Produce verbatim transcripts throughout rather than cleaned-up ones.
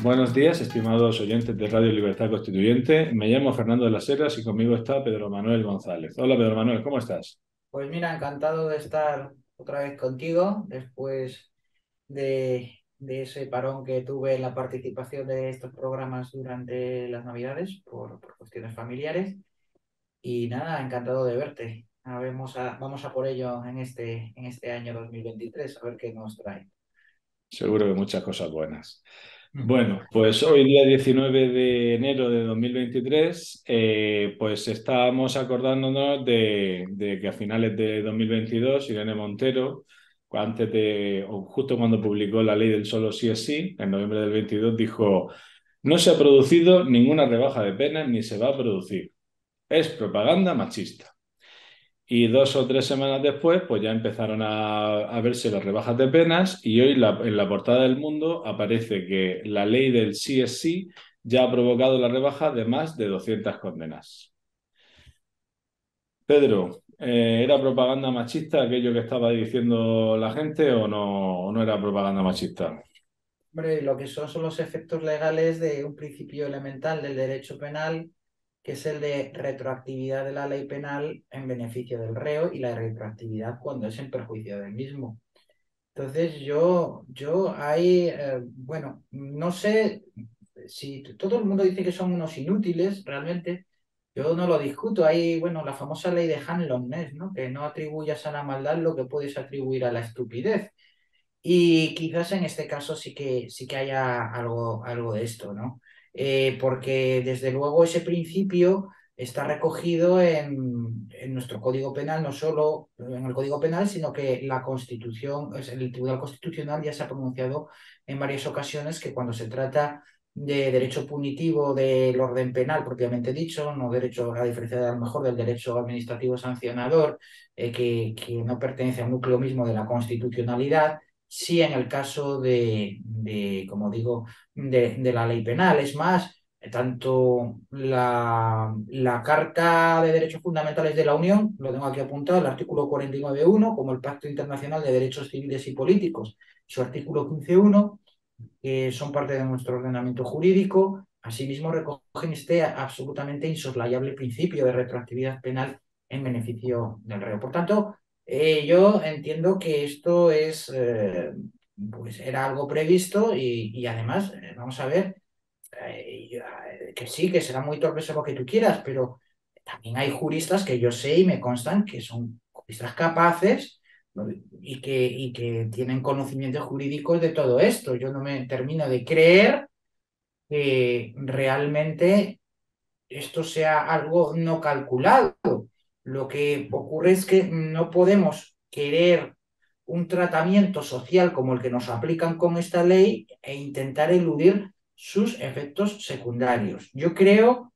Buenos días, estimados oyentes de Radio Libertad Constituyente. Me llamo Fernando de las Heras y conmigo está Pedro Manuel González. Hola, Pedro Manuel, ¿cómo estás? Pues mira, encantado de estar otra vez contigo después de, de ese parón que tuve en la participación de estos programas durante las Navidades por, por cuestiones familiares. Y nada, encantado de verte. Ah, Vamos a, vamos a por ello en este, en este año dos mil veintitrés, a ver qué nos trae. Seguro que muchas cosas buenas. Bueno, pues hoy día diecinueve de enero de dos mil veintitrés, eh, pues estábamos acordándonos de, de que a finales de dos mil veintidós Irene Montero, antes de, o justo cuando publicó la ley del solo sí es sí, en noviembre del veintidós, dijo: no se ha producido ninguna rebaja de penas ni se va a producir. Es propaganda machista. Y dos o tres semanas después, pues ya empezaron a, a verse las rebajas de penas y hoy la- en la portada del Mundo aparece que la ley del sí es sí ya ha provocado la rebaja de más de doscientas condenas. Pedro, eh, ¿era propaganda machista aquello que estaba diciendo la gente o no, o no era propaganda machista? Hombre, lo que son son los efectos legales de un principio elemental del derecho penal, que es el de retroactividad de la ley penal en beneficio del reo y la retroactividad cuando es en perjuicio del mismo. Entonces yo, yo ahí, eh, bueno, no sé si t- todo el mundo dice que son unos inútiles, realmente, yo no lo discuto. Hay, bueno, la famosa ley de Hanlon-Ness, ¿no? Que no atribuyas a la maldad lo que puedes atribuir a la estupidez. Y quizás en este caso sí que, sí que haya algo, algo de esto, ¿no? Eh, porque desde luego ese principio está recogido en, en nuestro Código Penal, no solo en el Código Penal, sino que la Constitución, es el Tribunal Constitucional ya se ha pronunciado en varias ocasiones que cuando se trata de derecho punitivo del orden penal propiamente dicho, no derecho, a diferencia de, a lo mejor del derecho administrativo sancionador, eh, que, que no pertenece al núcleo mismo de la constitucionalidad, sí en el caso de, de como digo, de, de la ley penal. Es más, tanto la, la Carta de Derechos Fundamentales de la Unión, lo tengo aquí apuntado, el artículo cuarenta y nueve punto uno, como el Pacto Internacional de Derechos Civiles y Políticos, su artículo quince punto uno, que son parte de nuestro ordenamiento jurídico, asimismo recogen este absolutamente insoslayable principio de retroactividad penal en beneficio del reo. Por tanto, eh, yo entiendo que esto es, eh, pues era algo previsto y, y además, eh, vamos a ver, eh, eh, que sí, que será muy torpe lo que tú quieras, pero también hay juristas que yo sé y me constan que son juristas capaces, ¿no? y que, y que tienen conocimientos jurídicos de todo esto. Yo no me termino de creer que realmente esto sea algo no calculado. Lo que ocurre es que no podemos querer un tratamiento social como el que nos aplican con esta ley e intentar eludir sus efectos secundarios. Yo creo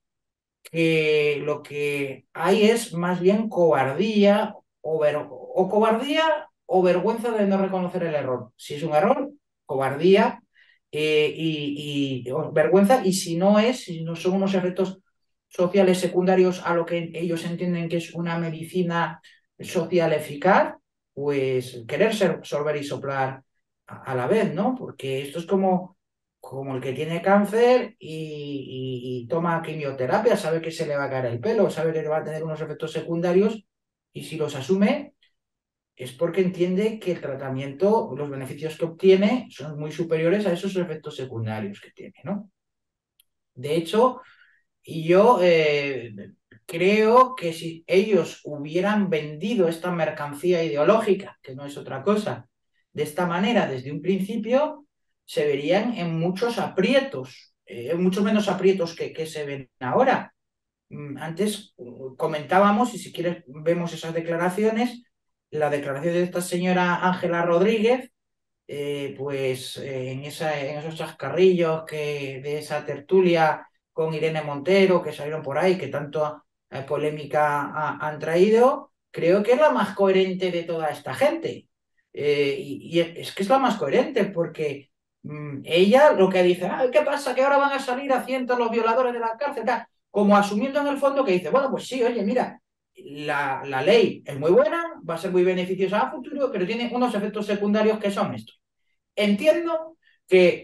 que lo que hay es más bien cobardía o, ver- o cobardía o vergüenza de no reconocer el error. Si es un error, cobardía, eh, y, y- o vergüenza, y si no es, si no son unos efectos sociales secundarios a lo que ellos entienden que es una medicina social eficaz, pues querer ser, sorber y soplar a, a la vez, ¿no? Porque esto es como como el que tiene cáncer y, y- y toma quimioterapia, sabe que se le va a caer el pelo, sabe que va a tener unos efectos secundarios y si los asume es porque entiende que el tratamiento, los beneficios que obtiene son muy superiores a esos efectos secundarios que tiene, ¿no? De hecho, yo eh, creo que si ellos hubieran vendido esta mercancía ideológica, que no es otra cosa, de esta manera desde un principio, se verían en muchos aprietos, eh, muchos menos aprietos que, que se ven ahora. Mm, Antes uh, comentábamos, y si quieres vemos esas declaraciones, la declaración de esta señora Ángela Rodríguez, eh, pues eh, en, esa, en esos chascarrillos que, de esa tertulia con Irene Montero que salieron por ahí, que tanto eh, polémica ha- han traído, creo que es la más coherente de toda esta gente. Eh, y, y es que es la más coherente porque mm, ella lo que dice, "Ay, ¿qué pasa? Que ahora van a salir a cientos los violadores de la cárcel", tal, como asumiendo en el fondo que dice, bueno, pues sí, oye, mira, la, la ley es muy buena, va a ser muy beneficiosa a futuro, pero tiene unos efectos secundarios que son estos. Entiendo que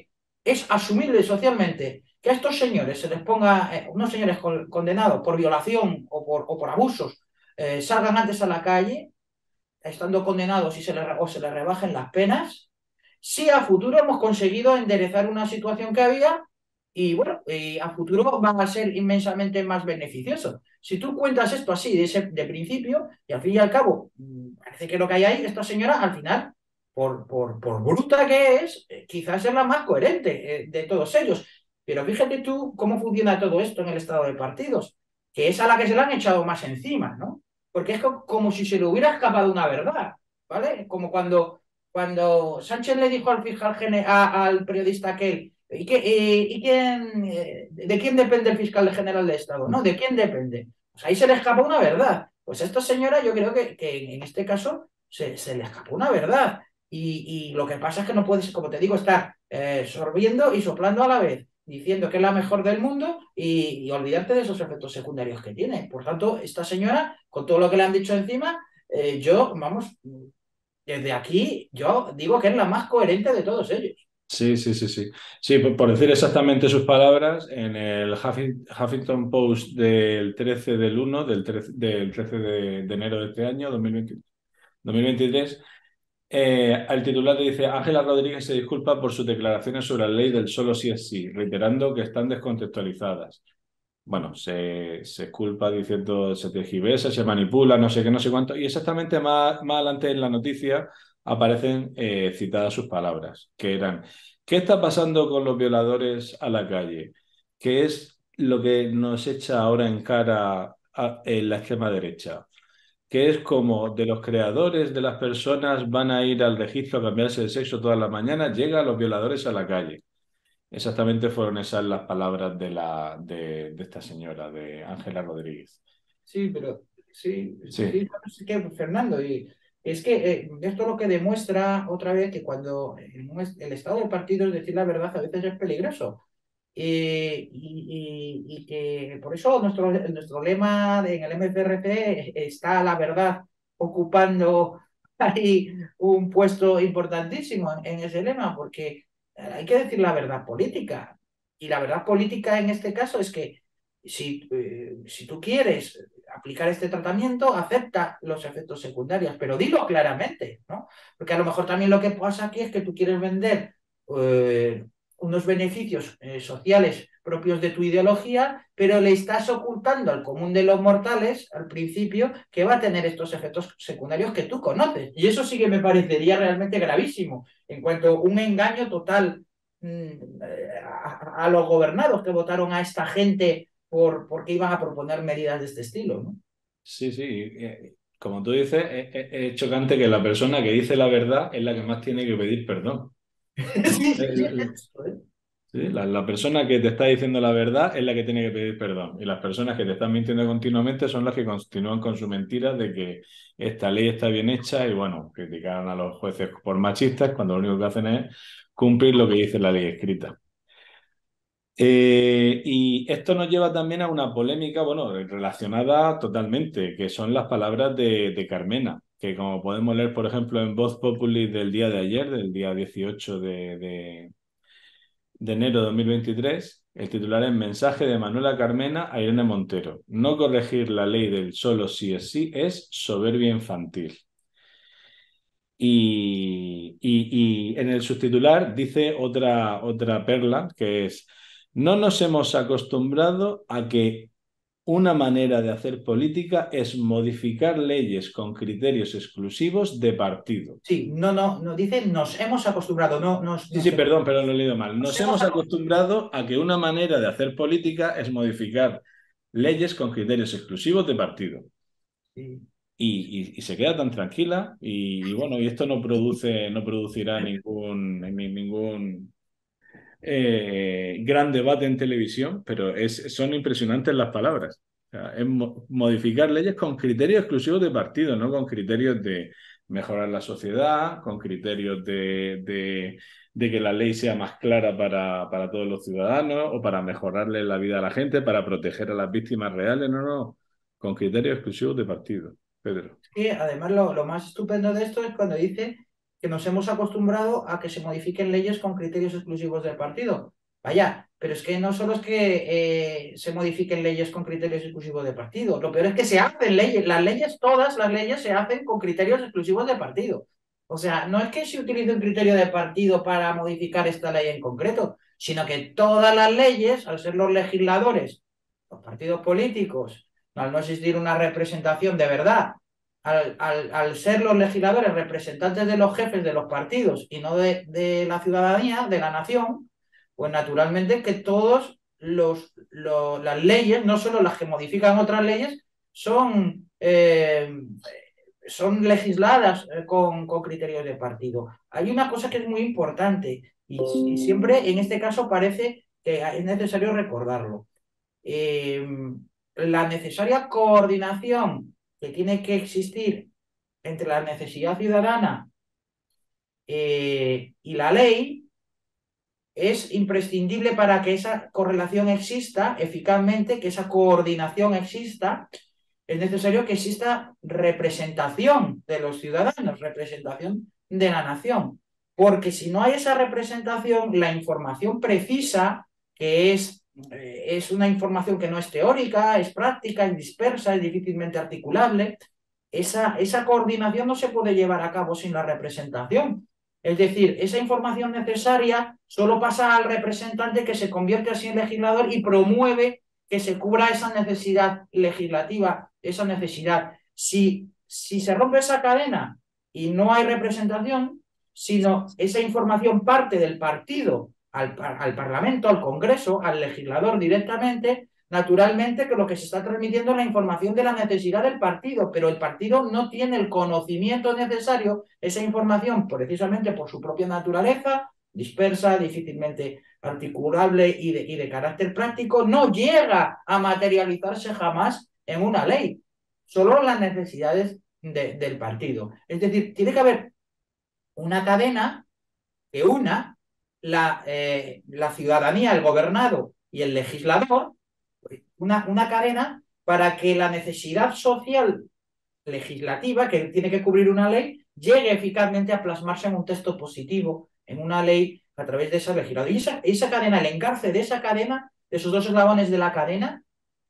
es asumible socialmente que a estos señores se les ponga, eh, unos señores con, condenados por violación o por, o por abusos, eh, salgan antes a la calle, estando condenados y se les, o se les rebajen las penas, si a futuro hemos conseguido enderezar una situación que había y bueno, y a futuro van a ser inmensamente más beneficiosos. Si tú cuentas esto así de, ese, de principio, y al fin y al cabo, parece que lo que hay ahí, esta señora al final, por, por, por bruta que es, eh, quizás es la más coherente eh, de todos ellos. Pero fíjate tú cómo funciona todo esto en el estado de partidos, que es a la que se le han echado más encima, ¿no? Porque es co como si se le hubiera escapado una verdad, ¿vale? Como cuando cuando Sánchez le dijo al fiscal a, al periodista aquel, ¿y, qué, eh, ¿y quién, eh, de quién depende el fiscal general de Estado? ¿No? ¿De quién depende? Pues ahí se le escapó una verdad. Pues a esta señora yo creo que, que en este caso se, se, le escapó una verdad. Y, y, lo que pasa es que no puedes, como te digo, estar eh, sorbiendo y soplando a la vez, diciendo que es la mejor del mundo y, y olvidarte de esos efectos secundarios que tiene. Por tanto, esta señora, con todo lo que le han dicho encima, eh, yo, vamos, desde aquí yo digo que es la más coherente de todos ellos. Sí, sí, sí, sí. Sí, por, por decir exactamente sus palabras, en el Huffing- Huffington Post del trece del uno, del trece, del trece de, de enero de este año, dos mil veinte dos mil veintitrés, eh, el titular dice: Ángela Rodríguez se disculpa por sus declaraciones sobre la ley del solo sí es sí, reiterando que están descontextualizadas. Bueno, se, se culpa diciendo se tergiversa, se manipula, no sé qué, no sé cuánto. Y exactamente más, más adelante en la noticia aparecen eh, citadas sus palabras, que eran: ¿qué está pasando con los violadores a la calle? ¿Qué es lo que nos echa ahora en cara a- en la extrema derecha? Que es como de los creadores de las personas van a ir al registro a cambiarse de sexo todas las mañanas, llegan los violadores a la calle. Exactamente fueron esas las palabras de, la, de, de esta señora, de Ángela Rodríguez. Sí, pero sí, Sí, sí, sí que, Fernando, y es que eh, esto lo que demuestra otra vez que cuando el, el estado del partido es decir la verdad a veces es peligroso. Eh, y, y, y, que por eso nuestro, nuestro lema en el M C R C está la verdad ocupando ahí un puesto importantísimo en, en ese lema, porque hay que decir la verdad política. Y la verdad política en este caso es que si, eh, si tú quieres aplicar este tratamiento, acepta los efectos secundarios, pero dilo claramente, ¿no? Porque a lo mejor también lo que pasa aquí es que tú quieres vender eh, unos beneficios eh, sociales propios de tu ideología, pero le estás ocultando al común de los mortales, al principio, que va a tener estos efectos secundarios que tú conoces. Y eso sí que me parecería realmente gravísimo, en cuanto a un engaño total mmm, a, a, los gobernados que votaron a esta gente por, porque iban a proponer medidas de este estilo, ¿no? sí, sí. Eh, Como tú dices, es, es- es chocante que la persona que dice la verdad es la que más tiene que pedir perdón, ¿no? Sí, sí, sí, El- es eso, ¿eh? sí, la, la persona que te está diciendo la verdad es la que tiene que pedir perdón. Y las personas que te están mintiendo continuamente son las que continúan con su mentira de que esta ley está bien hecha y, bueno, criticaron a los jueces por machistas cuando lo único que hacen es cumplir lo que dice la ley escrita. Eh, y esto nos lleva también a una polémica, bueno, relacionada totalmente, que son las palabras de, de Carmena, que como podemos leer, por ejemplo, en Voz Populi del día de ayer, del día dieciocho de, de, de enero de dos mil veintitrés, el titular es Mensaje de Manuela Carmena a Irene Montero. No corregir la ley del solo sí es sí es soberbia infantil. Y, y- y en el subtitular dice otra, otra perla que es: no nos hemos acostumbrado a que una manera de hacer política es modificar leyes con criterios exclusivos de partido. Sí, no, no, no, dice nos hemos acostumbrado, no nos, Sí, no sí, sé, perdón, pero lo he leído mal. nos Nos hemos hemos acostumbrado. acostumbrado a que una manera de hacer política es modificar leyes con criterios exclusivos de partido. Sí. Y, y- y se queda tan tranquila y, y bueno, y esto no produce, no producirá ningún, ni- ningún eh, gran debate en televisión, pero es, son impresionantes las palabras. O sea, es mo- modificar leyes con criterios exclusivos de partido, no con criterios de mejorar la sociedad, con criterios de, de- de que la ley sea más clara para, para todos los ciudadanos o para mejorarle la vida a la gente, para proteger a las víctimas reales, no, no, con criterios exclusivos de partido. Pedro. Que además lo, lo más estupendo de esto es cuando dice que nos hemos acostumbrado a que se modifiquen leyes con criterios exclusivos del partido. Vaya, pero es que no solo es que eh, se modifiquen leyes con criterios exclusivos del partido, lo peor es que se hacen leyes, las leyes, todas las leyes se hacen con criterios exclusivos del partido. O sea, no es que se utilice un criterio de partido para modificar esta ley en concreto, sino que todas las leyes, al ser los legisladores, los partidos políticos, al no existir una representación de verdad, al, al, al ser los legisladores representantes de los jefes de los partidos y no de, de la ciudadanía, de la nación, pues naturalmente que todos los, los, las leyes, no solo las que modifican otras leyes, son, eh, son legisladas eh, con, con, criterios de partido. Hay una cosa que es muy importante y, y siempre en este caso parece que es necesario recordarlo. Eh, la necesaria coordinación que tiene que existir entre la necesidad ciudadana eh, y la ley es imprescindible para que esa correlación exista eficazmente, que esa coordinación exista. Es necesario que exista representación de los ciudadanos, representación de la nación, porque si no hay esa representación, la información precisa, que es, eh, es una información que no es teórica, es práctica, es dispersa, es difícilmente articulable, esa, esa coordinación no se puede llevar a cabo sin la representación. Es decir, esa información necesaria solo pasa al representante que se convierte así en legislador y promueve que se cubra esa necesidad legislativa, esa necesidad. Si, si se rompe esa cadena y no hay representación, sino esa información parte del partido al, al Parlamento, al Congreso, al legislador directamente, naturalmente que lo que se está transmitiendo es la información de la necesidad del partido, pero el partido no tiene el conocimiento necesario, esa información precisamente por su propia naturaleza, dispersa, difícilmente articulable y de, y de carácter práctico, no llega a materializarse jamás en una ley, solo las necesidades de, del partido. Es decir, tiene que haber una cadena que una la, eh, la ciudadanía, el gobernado y el legislador, una, una cadena para que la necesidad social legislativa que tiene que cubrir una ley llegue eficazmente a plasmarse en un texto positivo, en una ley a través de esa legislación. Y esa, esa cadena, el engarce de esa cadena, de esos dos eslabones de la cadena,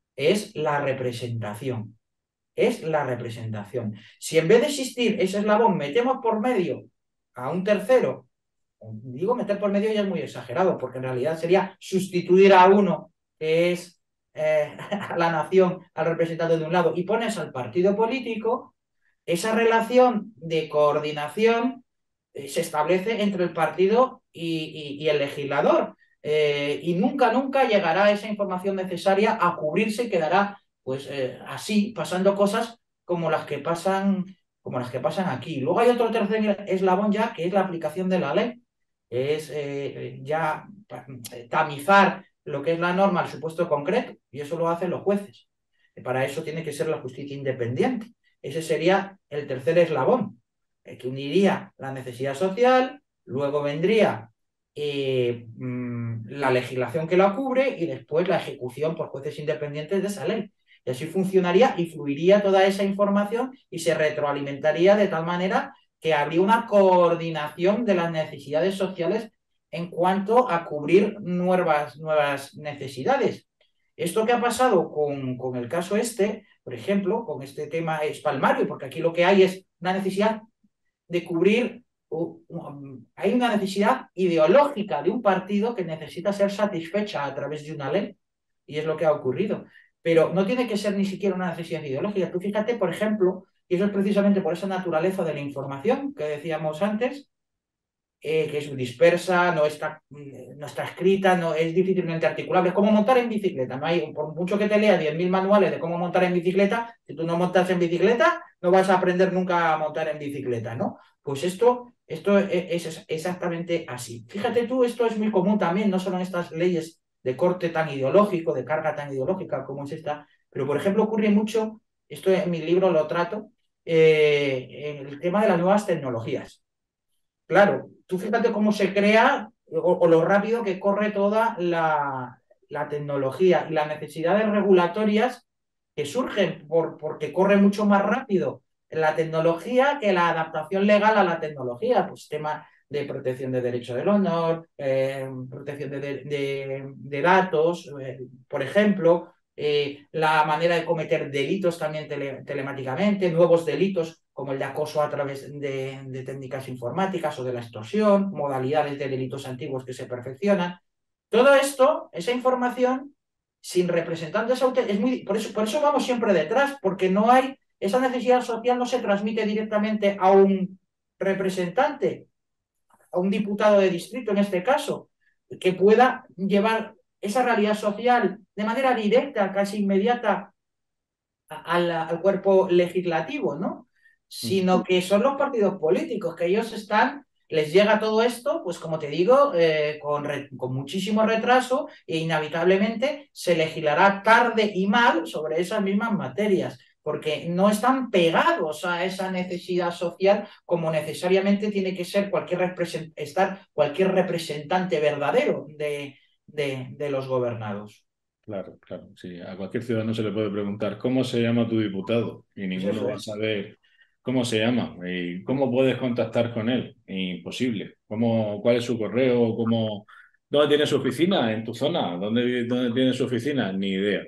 es la representación. Es la representación. Si en vez de existir ese eslabón metemos por medio a un tercero, digo meter por medio ya es muy exagerado, porque en realidad sería sustituir a uno que es eh, a la nación, al representante de un lado, y pones al partido político, esa relación de coordinación eh, se establece entre el partido y, y, y el legislador. Eh, y nunca, nunca llegará esa información necesaria a cubrirse y quedará pues eh, así, pasando cosas como las que pasan, como las que pasan aquí. Luego hay otro tercer eslabón ya, que es la aplicación de la ley, es eh, ya tamizar lo que es la norma al supuesto concreto, y eso lo hacen los jueces. Y para eso tiene que ser la justicia independiente. Ese sería el tercer eslabón, eh, que uniría la necesidad social, luego vendría eh, mmm, la legislación que la cubre y después la ejecución por jueces independientes de esa ley. Y así funcionaría y fluiría toda esa información y se retroalimentaría de tal manera que habría una coordinación de las necesidades sociales en cuanto a cubrir nuevas, nuevas necesidades. Esto que ha pasado con, con el caso este, por ejemplo, con este tema es palmario, porque aquí lo que hay es una necesidad de cubrir, uh, um, hay una necesidad ideológica de un partido que necesita ser satisfecha a través de una ley, y es lo que ha ocurrido. Pero no tiene que ser ni siquiera una necesidad ideológica. Tú fíjate, por ejemplo, y eso es precisamente por esa naturaleza de la información que decíamos antes, eh, que es dispersa, no está, no está escrita, no, es difícilmente articulable. Es como montar en bicicleta. No hay, por mucho que te lea diez mil manuales de cómo montar en bicicleta, si tú no montas en bicicleta, no vas a aprender nunca a montar en bicicleta, ¿no? Pues esto, esto es, es exactamente así. Fíjate tú, esto es muy común también, no solo en estas leyes de corte tan ideológico, de carga tan ideológica como es esta, pero por ejemplo ocurre mucho, esto en mi libro lo trato, eh, en el tema de las nuevas tecnologías. Claro, tú fíjate cómo se crea o, o lo rápido que corre toda la, la, tecnología y las necesidades regulatorias que surgen por, porque corre mucho más rápido la tecnología que la adaptación legal a la tecnología, pues tema de protección de derecho del honor, eh, protección de, de, de, de datos, eh, por ejemplo, eh, la manera de cometer delitos también tele, telemáticamente, nuevos delitos como el de acoso a través de, de técnicas informáticas o de la extorsión, modalidades de delitos antiguos que se perfeccionan. Todo esto, esa información, sin representantes auténticos, es muy, por eso, por eso vamos siempre detrás, porque no hay, esa necesidad social no se transmite directamente a un representante, a un diputado de distrito en este caso, que pueda llevar esa realidad social de manera directa, casi inmediata, al, al cuerpo legislativo, ¿no? Sino que son los partidos políticos, que ellos están, les llega todo esto, pues como te digo, eh, con, re, con muchísimo retraso e inevitablemente se legislará tarde y mal sobre esas mismas materias, porque no están pegados a esa necesidad social como necesariamente tiene que ser cualquier, represent estar cualquier representante verdadero de, de, de los gobernados. Claro, claro, sí. A cualquier ciudadano se le puede preguntar cómo se llama tu diputado y Pues ninguno eso va a es. saber cómo se llama y cómo puedes contactar con él. Imposible. ¿Cómo, cuál es su correo? ¿Cómo, dónde tiene su oficina? ¿En tu zona? ¿Dónde, dónde tiene su oficina? Ni idea.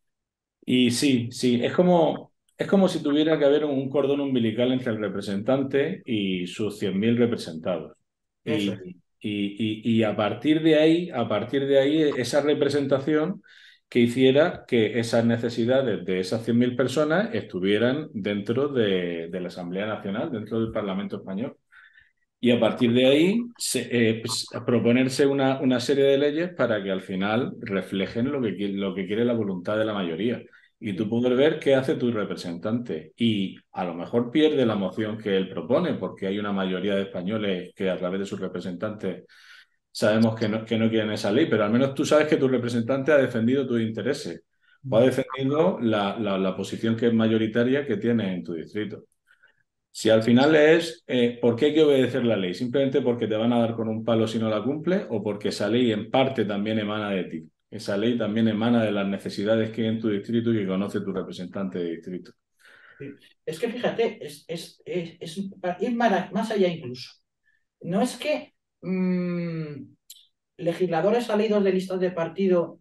Y sí, sí, es como, es como si tuviera que haber un cordón umbilical entre el representante y sus cien mil representados. Eso Y, es. y, y, y a partir de ahí, a partir de ahí, esa representación que hiciera que esas necesidades de esas cien mil personas estuvieran dentro de, de la Asamblea Nacional, dentro del Parlamento Español. Y a partir de ahí, se, eh, pues, proponerse una, una serie de leyes para que al final reflejen lo que, lo que quiere la voluntad de la mayoría. Y tú Sí. poder ver qué hace tu representante. Y a lo mejor pierde la moción que él propone, porque hay una mayoría de españoles que a través de sus representantes sabemos que no, que no quieren esa ley, pero al menos tú sabes que tu representante ha defendido tus intereses o ha defendido la, la, la posición que es mayoritaria que tienes en tu distrito. Si al final es eh, ¿por qué hay que obedecer la ley? ¿Simplemente porque te van a dar con un palo si no la cumple o porque esa ley en parte también emana de ti? Esa ley también emana de las necesidades que hay en tu distrito y que conoce tu representante de distrito. Sí. Es que fíjate, es, es, es, es ir más allá incluso. No es que mmm, legisladores salidos de listas de partido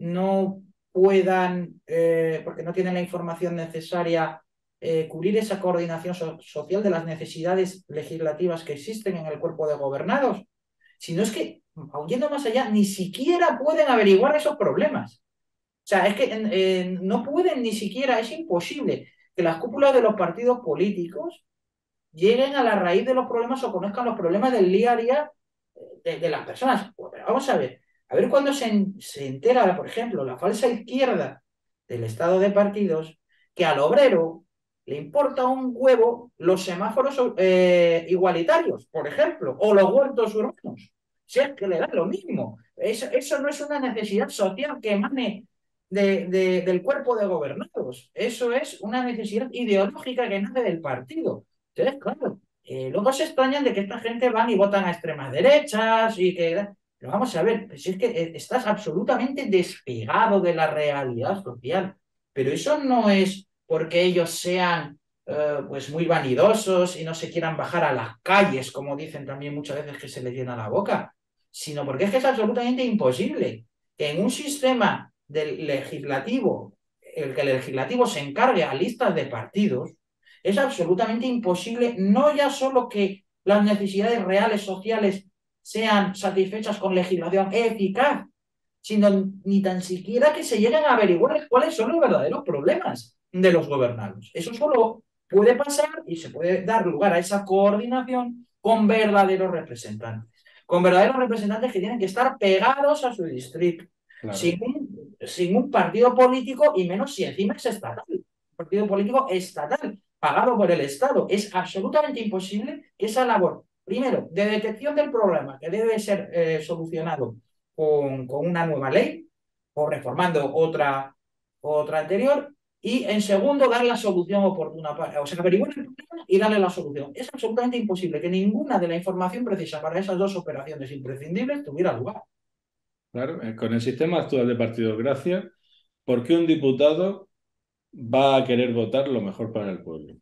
no puedan, eh, porque no tienen la información necesaria, eh, cubrir esa coordinación so social de las necesidades legislativas que existen en el cuerpo de gobernados, sino es que, aun yendo más allá, ni siquiera pueden averiguar esos problemas. O sea, es que eh, no pueden ni siquiera, es imposible que las cúpulas de los partidos políticos lleguen a la raíz de los problemas o conozcan los problemas del día a día de, de las personas. Pues, vamos a ver, a ver cuando se, se entera, por ejemplo, la falsa izquierda del estado de partidos, que al obrero le importa un huevo los semáforos eh, igualitarios, por ejemplo, o los huertos urbanos. Si es que le da lo mismo. Eso, eso no es una necesidad social que emane de, de, del cuerpo de gobernados. Eso es una necesidad ideológica que nace del partido. Entonces, claro, eh, luego se extrañan de que esta gente van y votan a extremas derechas y que... Pero vamos a ver, si es que eh, estás absolutamente despegado de la realidad social. Pero eso no es porque ellos sean eh, pues muy vanidosos y no se quieran bajar a las calles, como dicen también muchas veces que se les llena la boca, sino porque es que es absolutamente imposible que en un sistema del legislativo, el que el legislativo se encargue a listas de partidos, es absolutamente imposible no ya solo que las necesidades reales sociales sean satisfechas con legislación eficaz, sino ni tan siquiera que se lleguen a averiguar cuáles son los verdaderos problemas de los gobernados. Eso solo puede pasar y se puede dar lugar a esa coordinación con verdaderos representantes, con verdaderos representantes que tienen que estar pegados a su distrito, Claro. sin un, sin un partido político y menos si encima es estatal, un partido político estatal, pagado por el Estado. Es absolutamente imposible que esa labor, primero, de detección del problema que debe ser eh, solucionado con, con, una nueva ley o reformando otra, otra anterior, y en segundo, dar la solución oportuna, para, o sea, averiguar el problema y darle la solución. Es absolutamente imposible que ninguna de la información precisa para esas dos operaciones imprescindibles tuviera lugar. Claro, eh, con el sistema actual de partidocracia, ¿por qué un diputado va a querer votar lo mejor para el pueblo?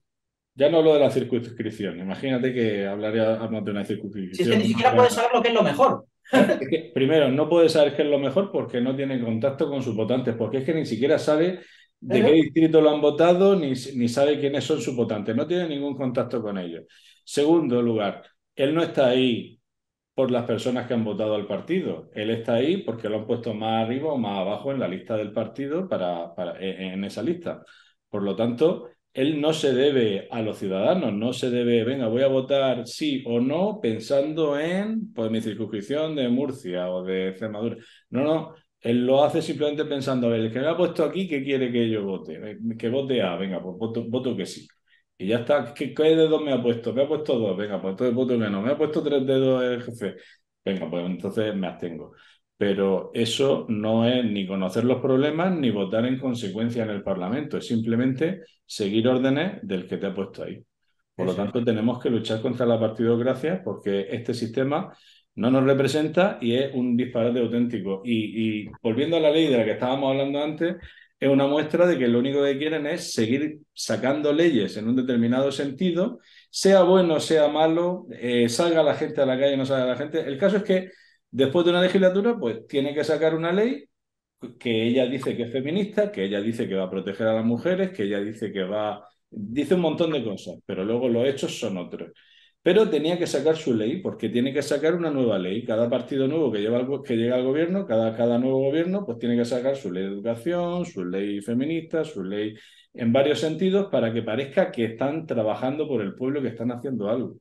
Ya no hablo de la circunscripción. Imagínate que hablaríamos de una Si es que circunscripción ni más siquiera puedes grande. saber lo que es lo mejor. ¿Eh? Es que, primero, no puede saber qué es lo mejor porque no tiene contacto con sus votantes, porque es que ni siquiera sabe de qué Pero, distrito lo han votado ni, ni sabe quiénes son sus votantes. No tiene ningún contacto con ellos. Segundo lugar, él no está ahí por las personas que han votado al partido. Él está ahí porque lo han puesto más arriba o más abajo en la lista del partido para, para, en esa lista. Por lo tanto, él no se debe a los ciudadanos, no se debe, venga, voy a votar sí o no pensando en pues, mi circunscripción de Murcia o de Extremadura. No, no, él lo hace simplemente pensando, a ver, el que me ha puesto aquí, ¿qué quiere que yo vote? Que vote A, venga, pues voto, voto que sí. Y ya está. ¿Qué, qué dedos me ha puesto? Me ha puesto dos. Venga, pues entonces voto que no. Me ha puesto tres dedos el jefe. Venga, pues entonces me abstengo. Pero eso no es ni conocer los problemas ni votar en consecuencia en el Parlamento. Es simplemente seguir órdenes del que te ha puesto ahí. Por lo eso es. tanto, tenemos que luchar contra la partidocracia porque este sistema no nos representa y es un disparate auténtico. Y, y volviendo a la ley de la que estábamos hablando antes, es una muestra de que lo único que quieren es seguir sacando leyes en un determinado sentido, sea bueno, sea malo, eh, salga la gente a la calle, no salga la gente. El caso es que después de una legislatura, pues tiene que sacar una ley que ella dice que es feminista, que ella dice que va a proteger a las mujeres, que ella dice que va... Dice un montón de cosas, pero luego los hechos son otros. Pero tenía que sacar su ley, porque tiene que sacar una nueva ley. Cada partido nuevo que, lleva al, que llega al gobierno, cada, cada nuevo gobierno, pues tiene que sacar su ley de educación, su ley feminista, su ley en varios sentidos, para que parezca que están trabajando por el pueblo, que están haciendo algo.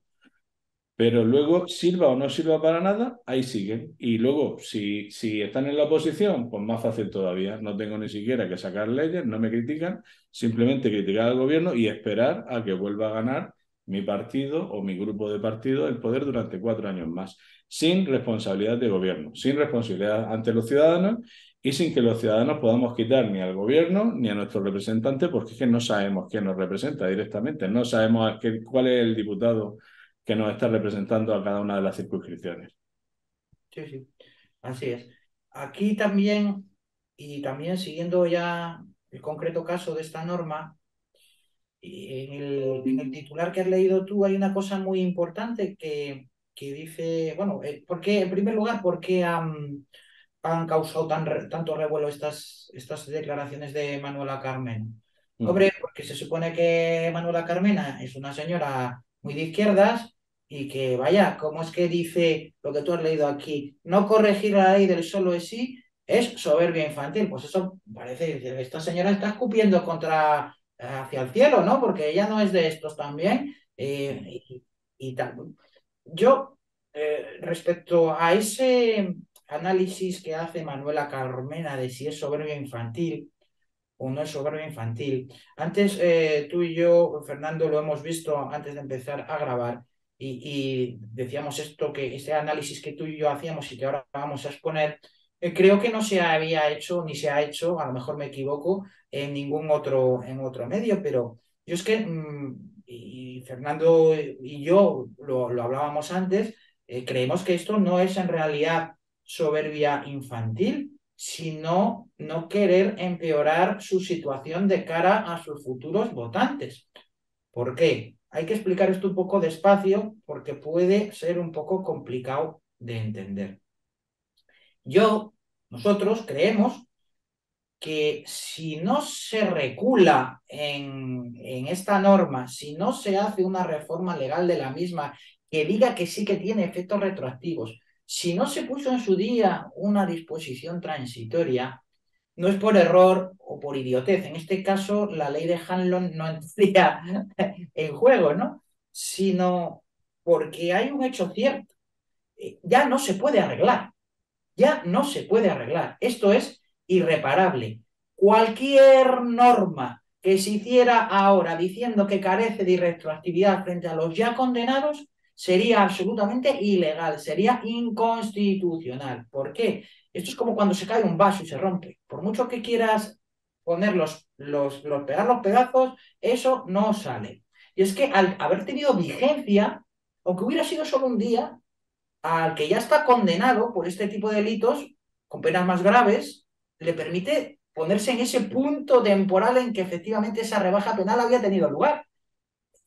Pero luego, sirva o no sirva para nada, ahí siguen. Y luego, si, si están en la oposición, pues más fácil todavía. No tengo ni siquiera que sacar leyes, no me critican, simplemente criticar al gobierno y esperar a que vuelva a ganar mi partido o mi grupo de partidos el poder durante cuatro años más, sin responsabilidad de gobierno, sin responsabilidad ante los ciudadanos y sin que los ciudadanos podamos quitar ni al gobierno ni a nuestros representantes, porque es que no sabemos quién nos representa directamente, no sabemos a qué, cuál es el diputado que nos está representando a cada una de las circunscripciones. sí, sí, así es. Aquí también, y también siguiendo ya el concreto caso de esta norma, y en el, en el titular que has leído tú hay una cosa muy importante que, que dice, bueno, eh, ¿por qué, en primer lugar, por qué han, han causado tan re- tanto revuelo estas, estas declaraciones de Manuela Carmena? Uh -huh. Hombre, porque se supone que Manuela Carmena es una señora muy de izquierdas y que, vaya, ¿cómo es que dice lo que tú has leído aquí? No corregir la ley del solo es sí es soberbia infantil. Pues eso parece que esta señora está escupiendo contra hacia el cielo, ¿no? Porque ella no es de estos también. eh, y, y tal. Yo, eh, respecto a ese análisis que hace Manuela Carmena de si es soberbia infantil o no es soberbia infantil, antes eh, tú y yo, Fernando, lo hemos visto antes de empezar a grabar y, y decíamos esto, que ese análisis que tú y yo hacíamos y que ahora vamos a exponer, eh, creo que no se había hecho ni se ha hecho, a lo mejor me equivoco, en ningún otro, en otro medio, pero yo es que, mm, y Fernando y yo lo, lo hablábamos antes, eh, creemos que esto no es en realidad soberbia infantil, sino no querer empeorar su situación de cara a sus futuros votantes. ¿Por qué? Hay que explicar esto un poco despacio porque puede ser un poco complicado de entender. Yo, nosotros creemos que si no se recula en, en, esta norma, si no se hace una reforma legal de la misma que diga que sí que tiene efectos retroactivos, si no se puso en su día una disposición transitoria, no es por error o por idiotez. En este caso, la ley de Hanlon no entraría en juego, ¿no? Sino porque hay un hecho cierto. Ya no se puede arreglar ya no se puede arreglar. Esto es irreparable. Cualquier norma que se hiciera ahora diciendo que carece de irretroactividad frente a los ya condenados sería absolutamente ilegal, sería inconstitucional. ¿Por qué? Esto es como cuando se cae un vaso y se rompe. Por mucho que quieras poner los, los, los pegar los pedazos, eso no sale. Y es que al haber tenido vigencia, aunque hubiera sido solo un día, al que ya está condenado por este tipo de delitos, con penas más graves, le permite ponerse en ese punto temporal en que efectivamente esa rebaja penal había tenido lugar.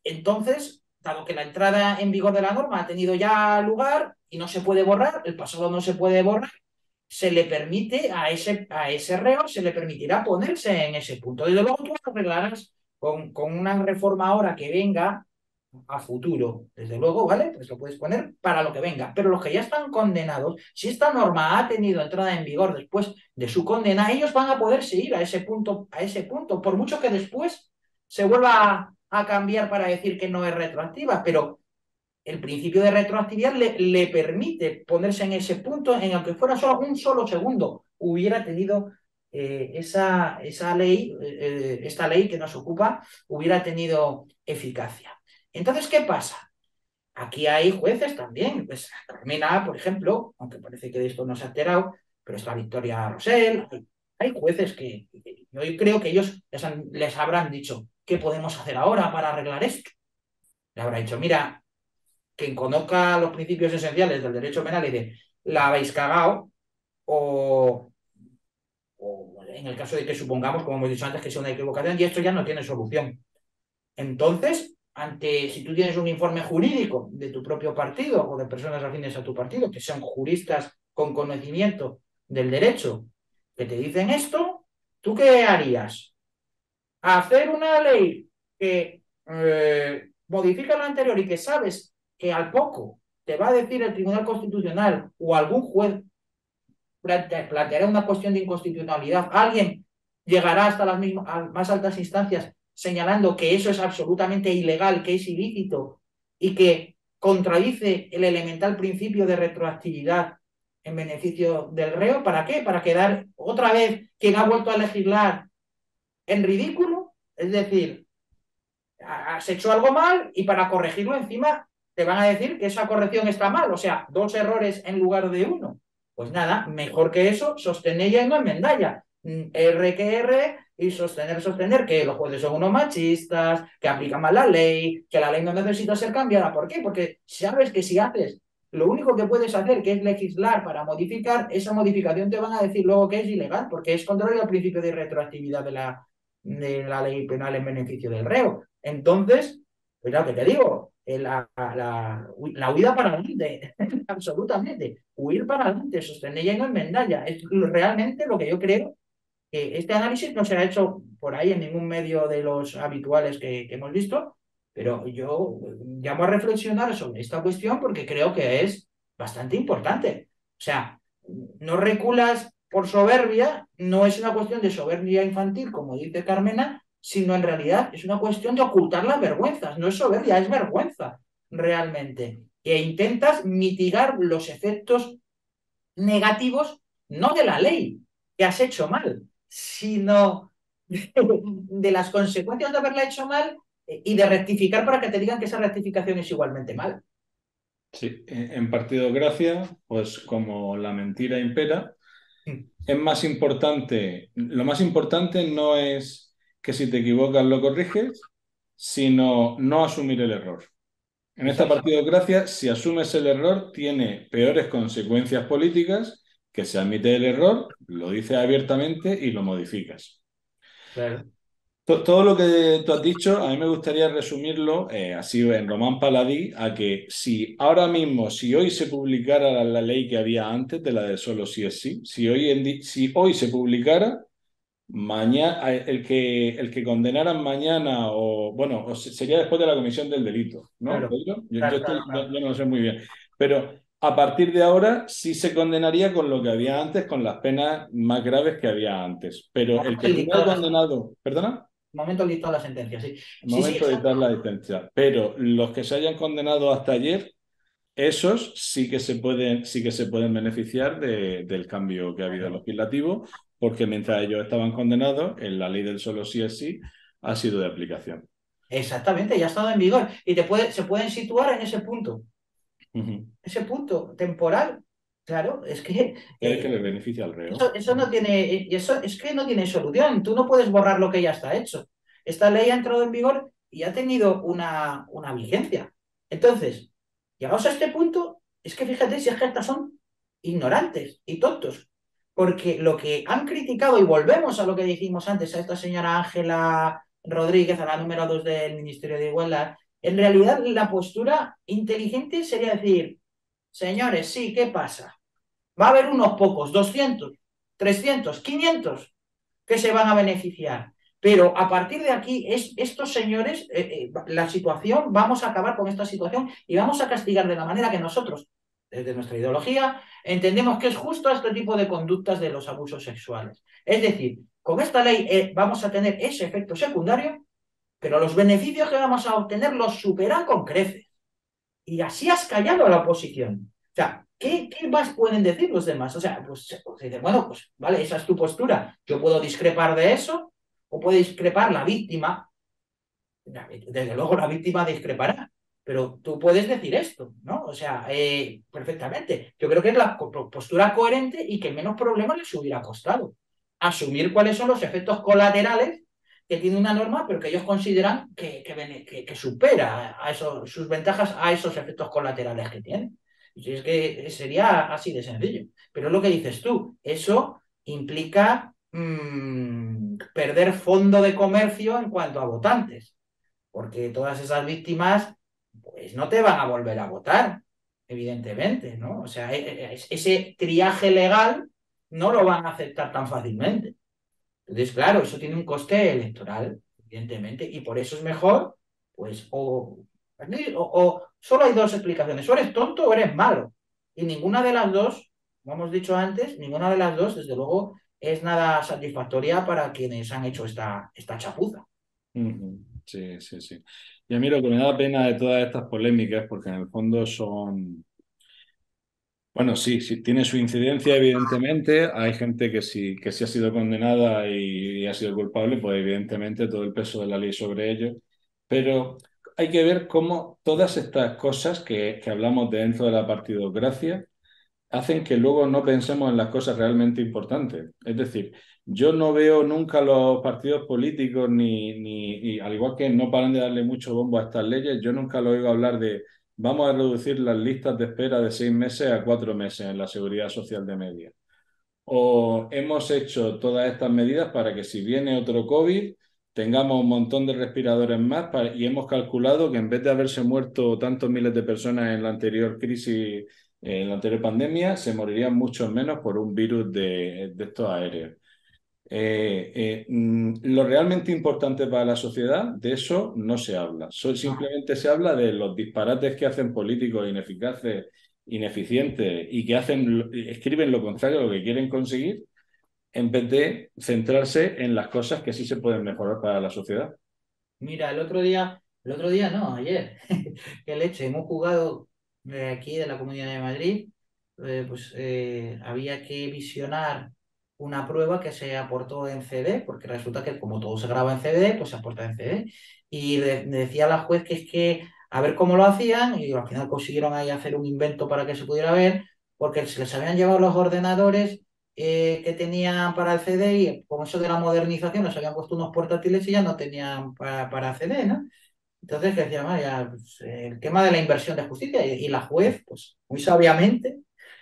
Entonces, dado que la entrada en vigor de la norma ha tenido ya lugar y no se puede borrar, el pasado no se puede borrar, se le permite a ese, a ese reo, se le permitirá ponerse en ese punto. Desde luego tú lo arreglarás con, con una reforma ahora que venga a futuro, desde luego, ¿vale? Pues lo puedes poner para lo que venga. Pero los que ya están condenados, si esta norma ha tenido entrada en vigor después de su condena, ellos van a poder seguir a ese punto, a ese punto, por mucho que después se vuelva a, a cambiar para decir que no es retroactiva, pero el principio de retroactividad le, le permite ponerse en ese punto, en aunque fuera solo un solo segundo, hubiera tenido eh, esa, esa ley, eh, esta ley que nos ocupa, hubiera tenido eficacia. Entonces, ¿qué pasa? Aquí hay jueces también, pues Carmena, por ejemplo, aunque parece que de esto no se ha enterado, pero está Victoria Rosell, hay, hay jueces que, que yo creo que ellos les, han, les habrán dicho, ¿qué podemos hacer ahora para arreglar esto? Le habrá dicho, mira, quien conozca los principios esenciales del derecho penal y de la habéis cagado, o, o en el caso de que supongamos, como hemos dicho antes, que sea una equivocación, y esto ya no tiene solución. Entonces, ante, si tú tienes un informe jurídico de tu propio partido o de personas afines a tu partido, que sean juristas con conocimiento del derecho, que te dicen esto, ¿tú qué harías? Hacer una ley que eh, modifica la anterior y que sabes que al poco te va a decir el Tribunal Constitucional o algún juez plante, planteará una cuestión de inconstitucionalidad, alguien llegará hasta las mismas, más altas instancias señalando que eso es absolutamente ilegal, que es ilícito y que contradice el elemental principio de retroactividad en beneficio del reo. ¿Para qué? Para quedar otra vez quien ha vuelto a legislar en ridículo. Es decir, has hecho algo mal y para corregirlo encima te van a decir que esa corrección está mal, o sea, dos errores en lugar de uno. Pues nada, mejor que eso, sostenella y no enmendalla. R que R y sostener, sostener que los jueces son unos machistas, que aplican mal la ley, que la ley no necesita ser cambiada. ¿Por qué? Porque sabes que si haces lo único que puedes hacer, que es legislar para modificar, esa modificación te van a decir luego que es ilegal, porque es contrario al principio de retroactividad de la, de la ley penal en beneficio del reo. Entonces, pues lo que te digo, eh, la, la, la huida para adelante, absolutamente, huir para adelante, sostener y no enmendalla, es realmente lo que yo creo que este análisis no se ha hecho por ahí en ningún medio de los habituales que, que hemos visto, pero yo llamo a reflexionar sobre esta cuestión porque creo que es bastante importante. O sea, no reculas por soberbia, no es una cuestión de soberbia infantil, como dice Carmena, sino en realidad es una cuestión de ocultar las vergüenzas. No es soberbia, es vergüenza, realmente. E intentas mitigar los efectos negativos, no de la ley que has hecho mal, sino de, de las consecuencias de haberla hecho mal y de rectificar para que te digan que esa rectificación es igualmente mal. Sí, en partidocracia, pues como la mentira impera, es más importante, lo más importante no es que si te equivocas lo corriges, sino no asumir el error. En esta Exacto. partidocracia, si asumes el error, tiene peores consecuencias políticas que se admite el error, lo dices abiertamente y lo modificas. Claro. Todo lo que tú has dicho, a mí me gustaría resumirlo eh, así en Román Paladí, a que si ahora mismo, si hoy se publicara la, la ley que había antes de la de solo sí es sí, si hoy, en si hoy se publicara, mañana el que, el que condenaran mañana o, bueno, o sería después de la comisión del delito, ¿no, Claro, Pedro? Yo, yo, claro, estoy, claro, yo, claro. yo no lo sé muy bien, pero a partir de ahora sí se condenaría con lo que había antes, con las penas más graves que había antes, pero el Momento que el estuviera dictado de la, condenado, ¿perdona? momento el dictado de la sentencia, sí. El Sí, sí, momento de exacto. dictar la licencia. Pero los que se hayan condenado hasta ayer, esos sí que se pueden, sí que se pueden beneficiar de- del cambio que ha habido Claro. legislativo, porque mientras ellos estaban condenados, en la ley del solo sí es sí ha sido de aplicación. Exactamente, ya ha estado en vigor. Y te puede, se pueden situar en ese punto, Ujú. ese punto temporal. Claro, es que Es que eh, le beneficia al Eso, reo. eso no tiene, eso es que no tiene solución. Tú no puedes borrar lo que ya está hecho. Esta ley ha entrado en vigor y ha tenido una, una vigencia. Entonces, llegados a este punto, es que fíjate si es que estas son ignorantes y tontos. Porque lo que han criticado, y volvemos a lo que dijimos antes, a esta señora Ángela Rodríguez, a la número dos del Ministerio de Igualdad, En realidad, la postura inteligente sería decir, señores, sí, ¿qué pasa? Va a haber unos pocos, doscientos, trescientos, quinientos, que se van a beneficiar. Pero a partir de aquí, es, estos señores, eh, eh, la situación, vamos a acabar con esta situación y vamos a castigar de la manera que nosotros, desde nuestra ideología, entendemos que es justo a este tipo de conductas de los abusos sexuales. Es decir, con esta ley eh, vamos a tener ese efecto secundario, pero los beneficios que vamos a obtener los superan con creces. Y así has callado a la oposición. O sea, ¿qué, qué más pueden decir los demás? O sea, pues, pues bueno, pues vale, esa es tu postura. Yo puedo discrepar de eso, o puede discrepar la víctima. Desde luego la víctima discrepará, pero tú puedes decir esto, ¿no? O sea, eh, perfectamente. Yo creo que es la postura coherente y que menos problemas les hubiera costado. Asumir cuáles son los efectos colaterales que tiene una norma, pero que ellos consideran que, que, que, que supera a eso, sus ventajas a esos efectos colaterales que tiene. Y es que sería así de sencillo. Pero es lo que dices tú, eso implica mmm, perder fondo de comercio en cuanto a votantes, porque todas esas víctimas pues no te van a volver a votar, evidentemente, ¿no? O sea, e, e, ese triaje legal no lo van a aceptar tan fácilmente. Entonces, claro, eso tiene un coste electoral, evidentemente, y por eso es mejor, pues, o, o, o solo hay dos explicaciones, o eres tonto o eres malo, y ninguna de las dos, como hemos dicho antes, ninguna de las dos, desde luego, es nada satisfactoria para quienes han hecho esta, esta chapuza. Ujú. Sí, sí, sí. Y a mí lo que me da pena de todas estas polémicas, porque en el fondo son, bueno, sí, sí, tiene su incidencia, evidentemente. Hay gente que sí, que sí ha sido condenada y, y ha sido culpable, pues evidentemente todo el peso de la ley sobre ello. Pero hay que ver cómo todas estas cosas que, que hablamos de dentro de la partidocracia hacen que luego no pensemos en las cosas realmente importantes. Es decir, yo no veo nunca los partidos políticos, ni, ni y al igual que no paran de darle mucho bombo a estas leyes, yo nunca lo oigo hablar de vamos a reducir las listas de espera de seis meses a cuatro meses en la seguridad social de media. O hemos hecho todas estas medidas para que si viene otro COVID tengamos un montón de respiradores más para- y hemos calculado que en vez de haberse muerto tantos miles de personas en la anterior crisis, en la anterior pandemia, se morirían muchos menos por un virus de, de estos aéreos. Eh, eh, mm, lo realmente importante para la sociedad, de eso no se habla. So- No. simplemente se habla de los disparates que hacen políticos ineficaces, ineficientes y que hacen, lo- escriben lo contrario a lo que quieren conseguir, en vez de centrarse en las cosas que sí se pueden mejorar para la sociedad. Mira, el otro día, el otro día no, ayer, qué leche, hemos jugado de aquí de la Comunidad de Madrid, eh, pues eh, había que visionar una prueba que se aportó en C D, porque resulta que como todo se graba en C D, pues se aporta en C D. Y le, le decía a la juez que es que a ver cómo lo hacían, y al final consiguieron ahí hacer un invento para que se pudiera ver, porque se les habían llevado los ordenadores eh, que tenían para el C D y con eso de la modernización les habían puesto unos portátiles y ya no tenían para, para C D, ¿no? Entonces, que decía, María, pues, el tema de la inversión de justicia y, y la juez, pues muy sabiamente,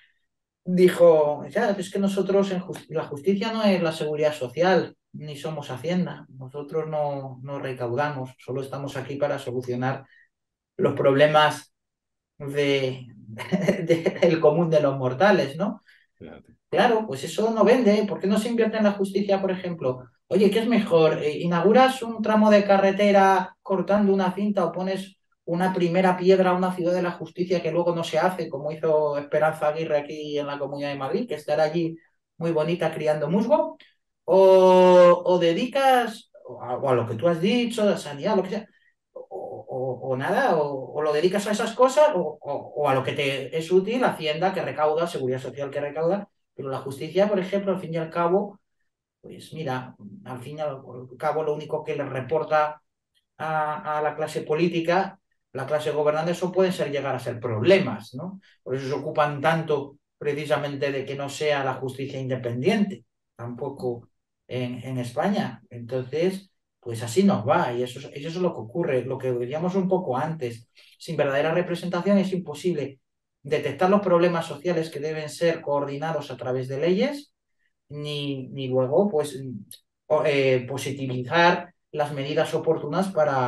dijo, ya, es que nosotros en justi- la justicia no es la seguridad social, ni somos Hacienda, nosotros no, no recaudamos, solo estamos aquí para solucionar los problemas de, de- del común de los mortales, ¿no? Fíjate. Claro, pues eso no vende. ¿Por qué no se invierte en la justicia, por ejemplo? Oye, ¿qué es mejor? Eh, ¿Inauguras un tramo de carretera cortando una cinta o pones una primera piedra a una ciudad de la justicia que luego no se hace, como hizo Esperanza Aguirre aquí en la Comunidad de Madrid, que estará allí muy bonita criando musgo? ¿O, o dedicas o a, o a lo que tú has dicho, de sanidad, lo que sea? O, o- o nada, o, o lo dedicas a esas cosas o, o- o a lo que te es útil, Hacienda que recauda, Seguridad Social que recauda, pero la justicia, por ejemplo, al fin y al cabo, pues mira, al fin y al cabo lo único que le reporta a, a la clase política, la clase gobernante, eso pueden ser llegar a ser problemas, ¿no? Por eso se ocupan tanto precisamente de que no sea la justicia independiente, tampoco en, en España. Entonces, pues así nos va, y eso, es- eso es lo que ocurre, lo que decíamos un poco antes. Sin verdadera representación es imposible detectar los problemas sociales que deben ser coordinados a través de leyes ni, ni luego pues o- eh, positivizar las medidas oportunas para,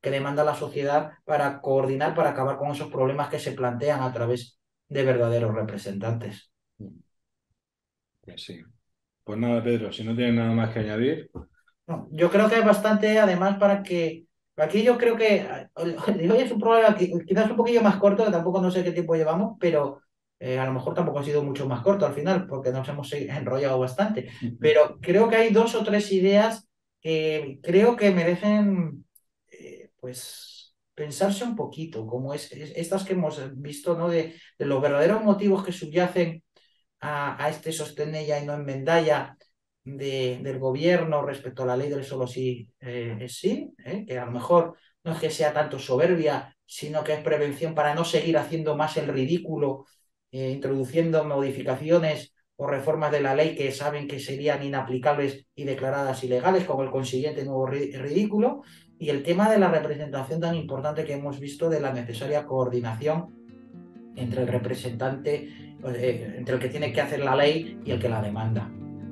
que demanda la sociedad para coordinar, para acabar con esos problemas que se plantean a través de verdaderos representantes. Pues sí. Pues nada, Pedro, si no tienes nada más que añadir. No, yo creo que hay bastante, además, para que... Aquí yo creo que hoy es un programa que quizás un poquillo más corto, que tampoco no sé qué tiempo llevamos, pero eh, a lo mejor tampoco ha sido mucho más corto al final, porque nos hemos enrollado bastante. Pero creo que hay dos o tres ideas que creo que merecen, eh, pues, pensarse un poquito, como es, es- estas que hemos visto, ¿no? De, de los verdaderos motivos que subyacen a, a este sostenella y no enmendalla de, del gobierno respecto a la ley del solo sí eh, es sí, ¿eh? Que a lo mejor no es que sea tanto soberbia, sino que es prevención para no seguir haciendo más el ridículo, eh, introduciendo modificaciones o reformas de la ley que saben que serían inaplicables y declaradas ilegales, con el consiguiente nuevo ri- ridículo, y el tema de la representación tan importante que hemos visto de la necesaria coordinación entre el representante, eh, entre el que tiene que hacer la ley y el que la demanda.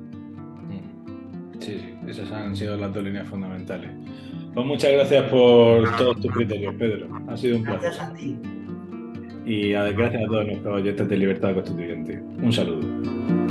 Sí, sí, esas han sido las dos líneas fundamentales. Pues muchas gracias por todos tus criterios, Pedro. Ha sido un placer. Gracias a ti. Y a- gracias a todos nuestros oyentes de Libertad Constituyente. Un saludo.